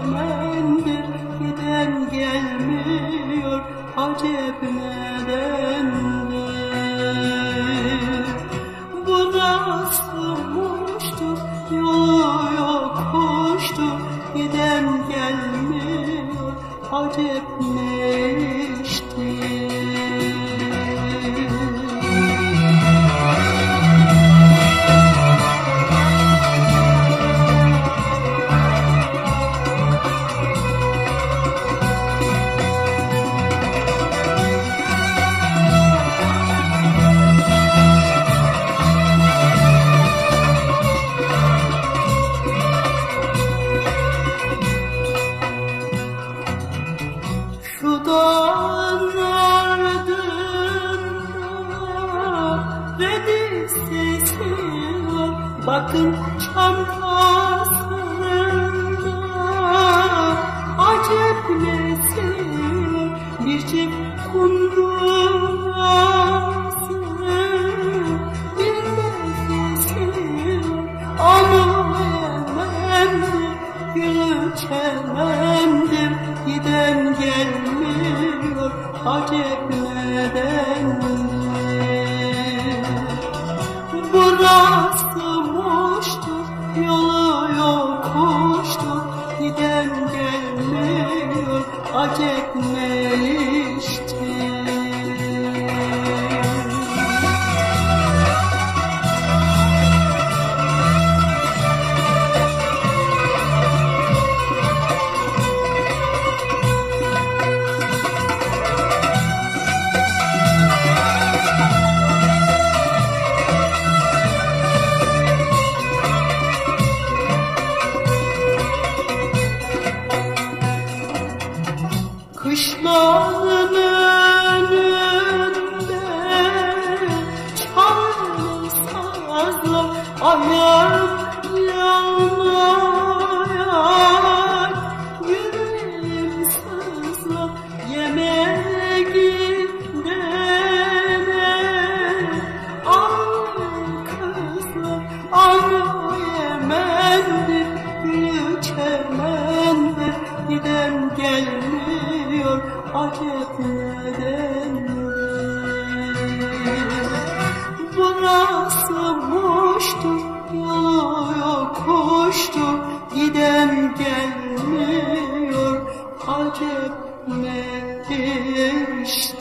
çemendir, giden gelmiyor, acep nedendir? Burası boştur, yolu yokuştur, giden gelmiyor, acep ne iştir? Şu dağın ardında redif sesi var, bakın çantasında acep nesi var, bir çift kundurası, bir nefesi var, ama Yemen'dir, gülü çemendir, giden gelmiyor, acep nedendir? Burası boştur, yolu yokuştur, giden gelmiyor, acep ne iştir? Kışlanın önünde çalın sazlar, ayağım yanmayak, yüreğim sızlar, yemeğe gidene ağır kızlar, ama Yemen'dir, gülü çemendir, giden gelmiyor, acep nedendir? Burası boştur, yolu yokuştur, giden gelmiyor, acep ne iştir?